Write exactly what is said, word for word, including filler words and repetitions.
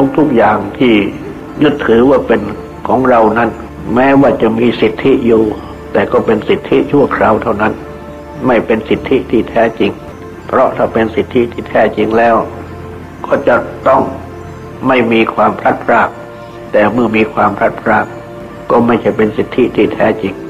ทุกๆอย่างที่ยึดถือว่าเป็นของเรานั้นแม้ว่าจะมีสิทธิอยู่แต่ก็เป็นสิทธิชั่วคราวเท่านั้นไม่เป็นสิทธิที่แท้จริงเพราะถ้าเป็นสิทธิที่แท้จริงแล้วก็จะต้องไม่มีความพลัดพรากแต่เมื่อมีความพลัดพรากก็ไม่ใช่เป็นสิทธิที่แท้จริง